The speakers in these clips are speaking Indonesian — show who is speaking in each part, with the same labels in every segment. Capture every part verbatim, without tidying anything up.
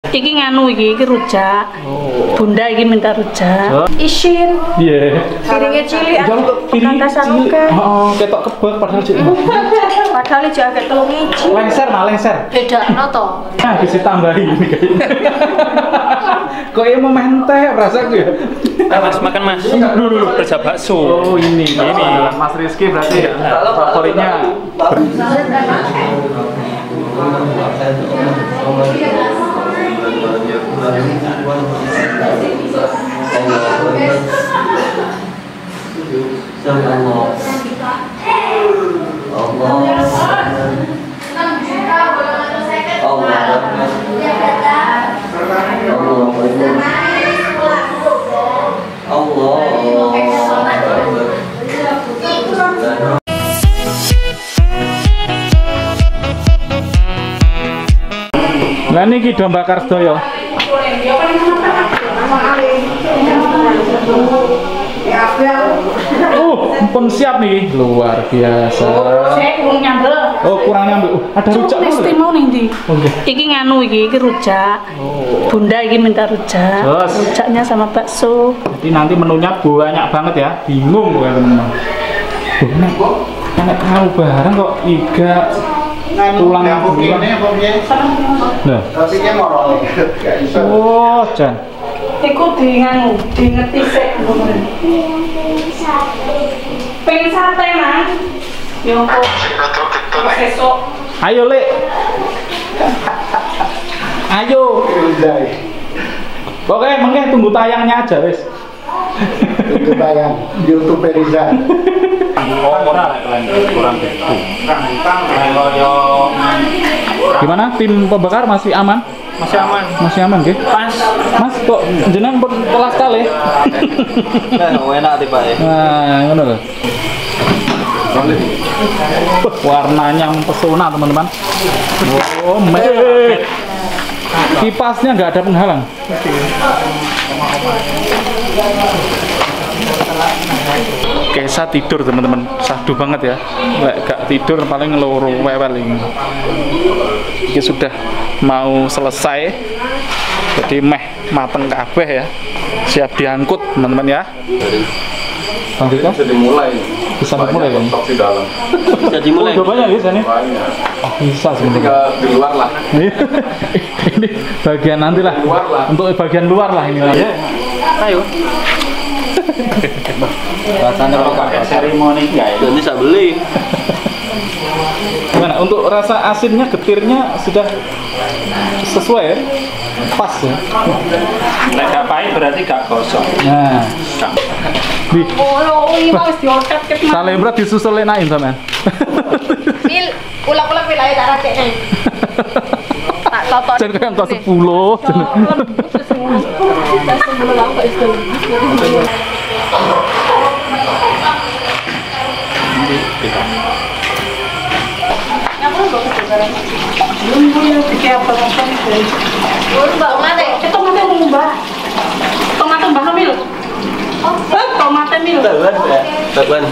Speaker 1: Iki nganu iki, iki rujak.
Speaker 2: Oh.
Speaker 1: Bunda iki minta rujak.
Speaker 2: Oh.
Speaker 1: Isin.
Speaker 2: Iya.
Speaker 1: Piringnya cilik.
Speaker 2: Piring cilik. Heeh, ketok kebak padahal cilik.
Speaker 1: Padahal iki agak telung iji.
Speaker 2: Lengser mah lengser.
Speaker 1: Bedakno to.
Speaker 2: Nah, bisa tambahin ini kayaknya. Kok ya mau menteh rasaku ya?
Speaker 3: Mas makan mas. Dulu dulu kerja bakso.
Speaker 2: Oh ini, ini Mas Rizky berarti favoritnya. Nah niki domba Karsdoyo. Uh, pun siap nih, luar biasa.
Speaker 1: Saya kurang nyambel.
Speaker 2: Oh, kurang nyambel. Uh, ada rujak
Speaker 1: mesti mau nih di.
Speaker 2: Oke.
Speaker 1: Iki nganu iki, iki rujak.
Speaker 2: Oh.
Speaker 1: Bunda iki minta rujak.
Speaker 2: Terus.
Speaker 1: Rujaknya sama bakso.
Speaker 2: Jadi nanti menunya banyak banget ya. Bingung gue teman-teman. Nek nek tahu bareng kok iga tulang bulan. Nah.
Speaker 4: Tapi dia morong.
Speaker 2: Oh, Jan.
Speaker 1: Iku di nganu, di ngerti sik. Pengen sate, Mang. Yo kok. Besok.
Speaker 2: Ayo, Lek. Ayo. Oke, mengke tunggu tayangnya aja, wes.
Speaker 4: Tunggu tayang YouTube Riza.
Speaker 2: Gimana tim pembakar masih aman?
Speaker 3: Masih aman.
Speaker 2: Masih aman, nggih?
Speaker 3: Pas.
Speaker 2: Mas kok jenengan pun telas kali.
Speaker 3: Nah, enak tiba ya.
Speaker 2: Nah, ngono lho. Warnanya mempesona, teman-teman. Oh, meh. Kipasnya nggak ada penghalang. Kesa tidur, teman-teman. Sahdu banget ya. Lek gak tidur paling loro wewel ini. Ini sudah mau selesai. Jadi meh mateng kabeh ya. Siap diangkut, teman-teman ya. Bang Dika?
Speaker 5: Bisa dimulai.
Speaker 2: Bisa dimulai kan?
Speaker 5: Stok di dalam.
Speaker 3: Bisa dimulai.
Speaker 2: Oh, banyak ya sini?
Speaker 5: Banyak.
Speaker 2: Oh, bisa sebenarnya.
Speaker 5: Tinggal di luar lah.
Speaker 2: Ini bagian nanti lah.
Speaker 5: Luar lah.
Speaker 2: Untuk bagian luar lah ini lah.
Speaker 3: Ayo.
Speaker 2: Rasanya pakai seremoni guys.
Speaker 3: Dan bisa beli.
Speaker 2: Gimana? Untuk rasa asinnya, getirnya sudah sesuai ya? Pas ya?
Speaker 3: Nek gak pahit berarti gak gosong.
Speaker 2: Nah. Di
Speaker 1: Oh, ini mau diotet ket.
Speaker 2: Salembra disusul enakin sampean.
Speaker 1: Pil, ulak-ulak pil ae cara cek. Tak totok.
Speaker 2: Jan kan kok sepuluh.
Speaker 1: Tomat mbah Mil. Oh, tomat Mil.
Speaker 3: Teman.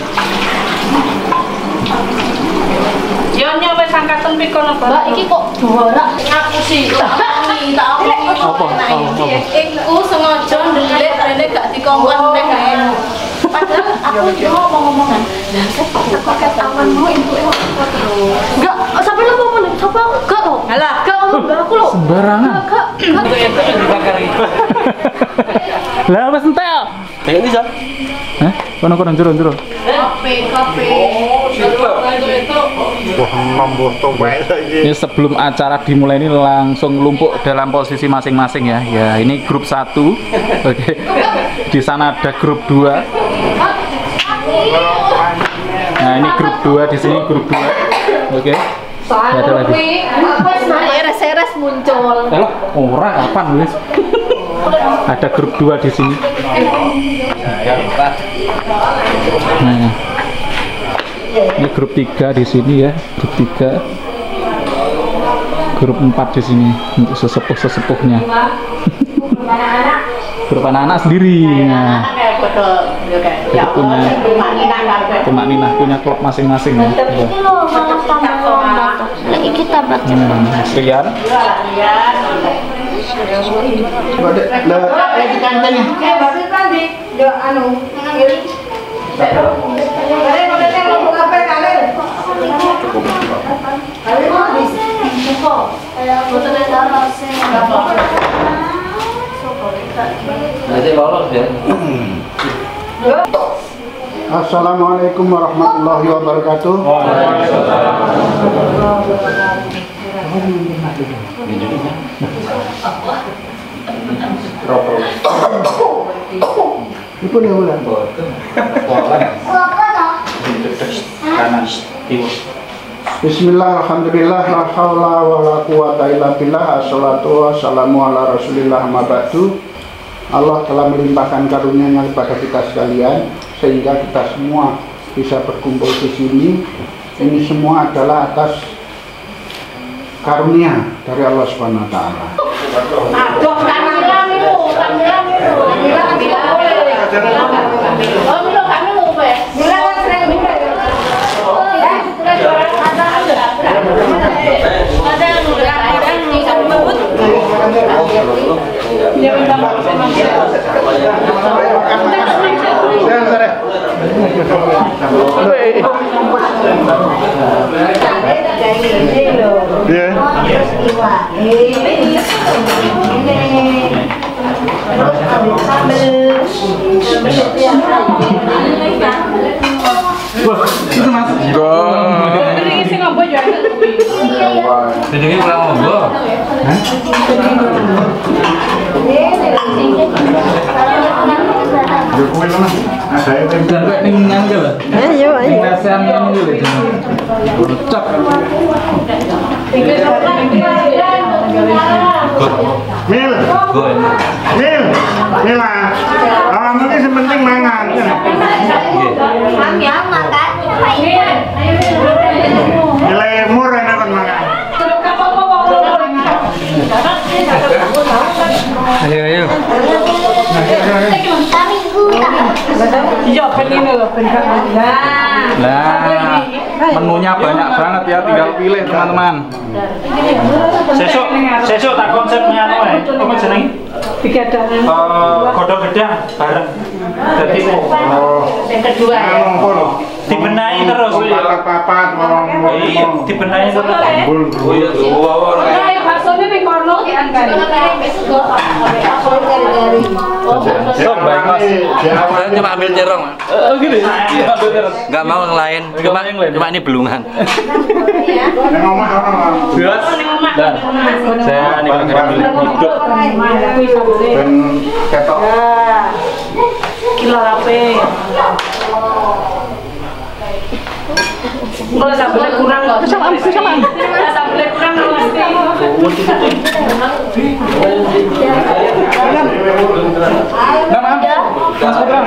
Speaker 1: Yo nyoba sangkatan pikon apa?
Speaker 6: Mbak, iki kok borak ngaku sih. Tak aku
Speaker 2: Apa? Apa?
Speaker 6: Iku sengaja ndelik rene gak dikongkon nek kae. Padahal aku yo ngomong-ngomongan. Lah kok ketahuan mau entuke kok terus. Enggak, sampe lu ngomong sapa aku gak kok.
Speaker 1: Alah,
Speaker 6: Gak ngomong mbak aku lho.
Speaker 2: Sembarangan.
Speaker 6: Gak, gak.
Speaker 2: Lah wis entel.
Speaker 3: Kayak ini, Jan.
Speaker 2: Hah? Kono kono jero jero.
Speaker 6: Kopi, kopi.
Speaker 4: Wah, mambo tomat lagi.
Speaker 2: Ini sebelum acara dimulai ini langsung lumpuk dalam posisi masing-masing ya. Ya, ini grup satu. Oke. Di sana ada grup dua. Nah, ini grup dua, di sini grup dua. Oke. Ya, ada lagi.
Speaker 6: Wes seres-seres muncul.
Speaker 2: Kalau ora kapan wis? Ada grup dua di sini. Nah, ini grup tiga di sini ya, grup tiga. Grup empat di sini untuk sesepuh-sesepuhnya. Grup anak-anak sendiri. Nah, jadi punya Tumak Ninah punya klub masing-masing ya. Ya.
Speaker 6: Lagi kita berarti.
Speaker 2: Hmm, Rian.
Speaker 4: Bade, lah eh di kantin ya.
Speaker 1: Eh, baru tadi, do anu, ngambil. Kalian mau datang mau apa kalian? Kalian mau habis.
Speaker 6: Foto dari dalam sih.
Speaker 3: Nanti lolos ya.
Speaker 4: Assalamualaikum warahmatullahi wabarakatuh. Itu nih ulang.
Speaker 3: Kanan, timur.
Speaker 4: Bismillah, alhamdulillah, la haula wa la quwata illa billah. Assalatu wassalamu ala rasulillah ma ba'du. Allah telah melimpahkan karunia-Nya kepada kita sekalian sehingga kita semua bisa berkumpul di sini. Ini semua adalah atas karunia dari Allah Subhanahu wa taala.
Speaker 1: Aduh, kamilah minum, kamilah minum. Kamilah kamilah boleh. Oh, minum kami mau apa? Mila kan sering minum.
Speaker 6: Ada yang udah ada yang kamu bebut. Dia minta maaf sama dia.
Speaker 2: Itu mas.
Speaker 6: Ini sih ngomong juga.
Speaker 3: Jadi kurang ngomong.
Speaker 2: Dan kayak ning nang lho. Ayo ayo. Nasehan nang lho. Cep.
Speaker 4: Mil, Mil, Mila, orang ini sepenting mangan.
Speaker 1: Kami yang makan.
Speaker 4: Nilai murah enak kan mangan.
Speaker 2: Ayo ayo.
Speaker 1: Kami gula.
Speaker 6: Iya, pengen loh, pengen.
Speaker 2: Nah, menunya banyak banget ya, tinggal pilih teman-teman.
Speaker 3: Sesuk, sesuk tak konsepnya anu ae. Apa jenenge?
Speaker 6: Tiga ada.
Speaker 3: Eh, godhong gedang bareng. Dadi
Speaker 1: Yang kedua ya.
Speaker 3: dibenahi terus.
Speaker 4: Papat-papat,
Speaker 3: Iya, dibenahi terus.
Speaker 4: Oh iya,
Speaker 6: Nah, yang baksonya nih korno diangkat.
Speaker 2: Sok baik mas.
Speaker 5: Saya cuma ambil cerong, Mas.
Speaker 2: Oh gini. Iya.
Speaker 5: Nggak mau yang lain. Cuma,
Speaker 2: yang lain.
Speaker 5: cuma ini belungan.
Speaker 4: Yang omah orang.
Speaker 2: Beras. Dan saya nih kalau hidup.
Speaker 4: Dan ketok.
Speaker 6: Kilo lape. Kalau sambelnya kurang, kesamaan, kesamaan. Sambelnya kurang mesti.
Speaker 2: Nah, nah. Mas Putra.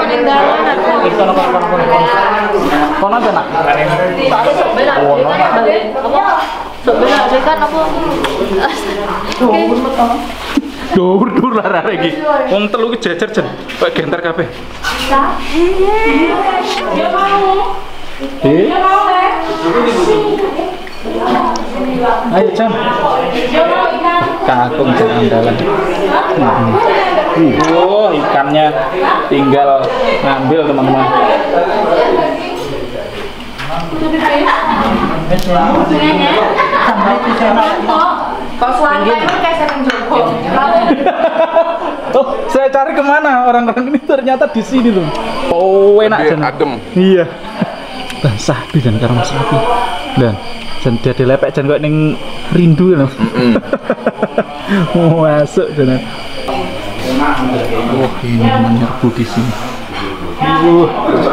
Speaker 2: Kono aja nak.
Speaker 6: Sebenarnya kan apa?
Speaker 2: Dur-dur lah lagi. Wong telu ki jejer jen. Kayak genter kabeh.
Speaker 6: Dia mau.
Speaker 2: Eh,
Speaker 6: Dia mau deh.
Speaker 2: ayo Jan.
Speaker 6: Dia mau ikan.
Speaker 2: Kakung jen andalan. Oh, ikannya tinggal ngambil teman-teman.
Speaker 1: Kau suami itu kayak sering jogo.
Speaker 2: Oh, saya cari kemana orang-orang ini ternyata di sini tuh. Oh, enak jen.
Speaker 5: Adem.
Speaker 2: Iya. Dan sapi dan karang sapi. Dan jan dadi lepek jan kok ning rindu lho. Mau masuk jan. Oh, ini menyerbu di sini. Uh.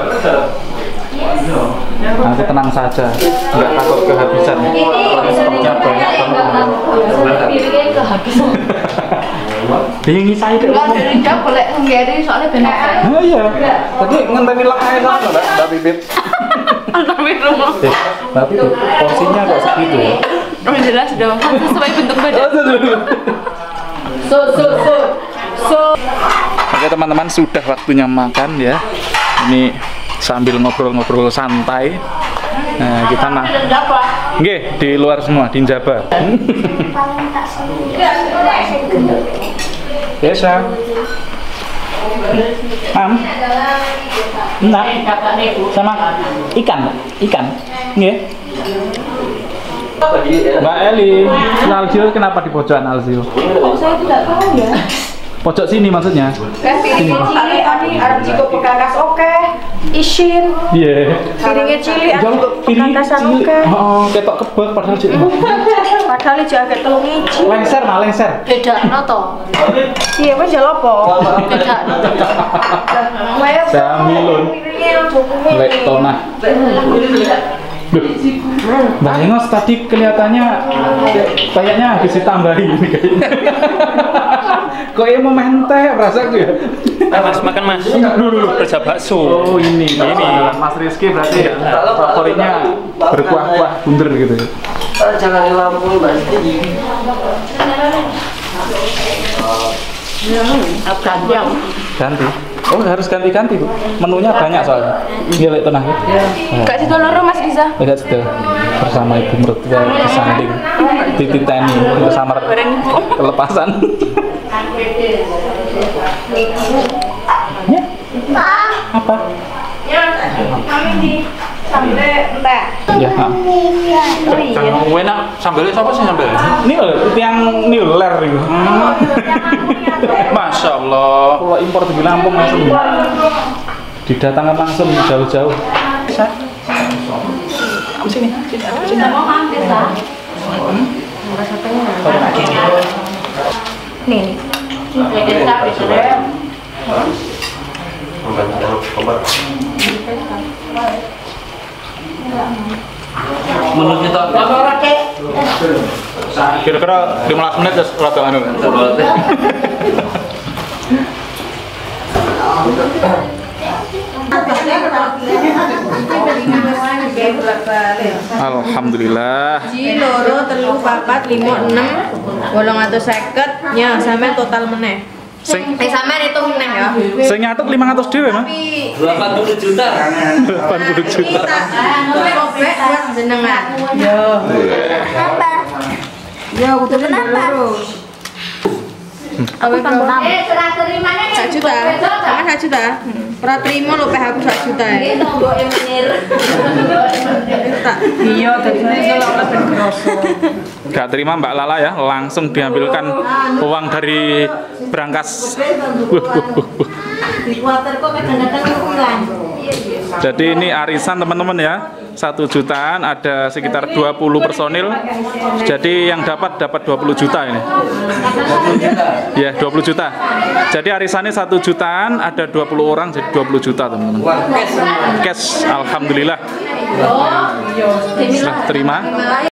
Speaker 2: Aku tenang saja, nggak takut kehabisan. Stoknya banyak banget.
Speaker 6: Piringnya kehabisan.
Speaker 2: Bingung saya deh.
Speaker 1: Enggak dari jauh boleh nggiri soalnya benar.
Speaker 2: Oh iya. Tadi ngenteni lek ae kan Mbak, Mbak Bibit.
Speaker 6: Tapi rumah.
Speaker 2: Eh, tapi porsinya kok segitu ya.
Speaker 6: Oh jelas dong, kan sesuai bentuk badan.
Speaker 1: So so so. So
Speaker 2: Oke teman-teman, sudah waktunya makan ya. Ini sambil ngobrol-ngobrol santai. Nah, kita nah, nggih di luar semua di Njaba. Biasa. Am, enggak, sama ikan, ikan, nggih. Mbak Eli, Alzio kenapa di pojokan Alzio?
Speaker 6: Oh, saya tidak tahu ya.
Speaker 2: Pojok sini maksudnya?
Speaker 6: Piringnya cili, ani arep jiko pekakas oke, isin.
Speaker 2: Iya.
Speaker 6: Piringnya cili, arep jiko pekakasan oke.
Speaker 2: Oh, ketok kebek padahal cili.
Speaker 6: Padahal iki agak telung iji.
Speaker 2: Lengser mah lengser.
Speaker 6: Bedakno to. Iya, wis jalo apa? Bedakno.
Speaker 2: Jamilun. Lek tonah. Duh, Mbak Engos tadi kelihatannya kayaknya habis ditambahin ini kayaknya. Kok ya mau main teh rasa tuh ya?
Speaker 3: Eh, mas makan mas.
Speaker 2: Dulu dulu
Speaker 3: Kerja bakso.
Speaker 2: Oh ini, ini Mas Rizky berarti favoritnya berkuah-kuah bunder gitu.
Speaker 5: Jangan lampu Mas.
Speaker 6: Ganti.
Speaker 2: Ganti. Oh harus ganti-ganti Bu. Menunya banyak soalnya. Iya lek tenang ya.
Speaker 6: Kak situ loro Mas Giza.
Speaker 2: Lihat sudah bersama ibu mertua disanding dititeni bersama kelepasan. Ya. Apa?
Speaker 6: Kami di sampai entek.
Speaker 2: Ya. Ha.
Speaker 3: Kalau enak sambelnya siapa sih sambelnya?
Speaker 2: Ini loh, itu yang niler itu.
Speaker 3: Masya Allah.
Speaker 2: Kalau impor di Lampung langsung didatangkan langsung jauh-jauh. Bisa? Sini.
Speaker 6: Kita mau mampir lah. Nih, nih.
Speaker 5: Menurut kita
Speaker 2: Kira-kira lima belas menit terus rata anu. Alhamdulillah.
Speaker 6: Ji loro telu papat lima enam wolong atus seket nya sampe total meneh.
Speaker 2: Sing
Speaker 6: Eh sampe hitung meneh ya.
Speaker 2: sing nyatet lima ratus dhewe mah.
Speaker 6: Tapi
Speaker 5: delapan puluh juta.
Speaker 2: delapan puluh juta.
Speaker 6: kopek buat jenengan. Yo. Yo, kudu loro. Aku tambah enam.
Speaker 1: Eh, serah terimanya nih.
Speaker 6: satu juta. Sama satu juta. Ora trimo lho peh aku satu juta.
Speaker 1: Itu mbok yang menir.
Speaker 6: Tak. Iya, dadi iso lho ben grosso.
Speaker 2: Gak terima Mbak Lala ya, langsung diambilkan uang dari berangkas.
Speaker 1: Di kuarter kok kadang-kadang kurang.
Speaker 2: Jadi ini arisan teman-teman ya, satu jutaan ada sekitar dua puluh personil. Jadi yang dapat dapat dua puluh juta ini. Ya dua puluh juta. Jadi arisannya satu jutaan ada dua puluh orang jadi dua puluh juta teman-teman. Cash, alhamdulillah. Setelah terima.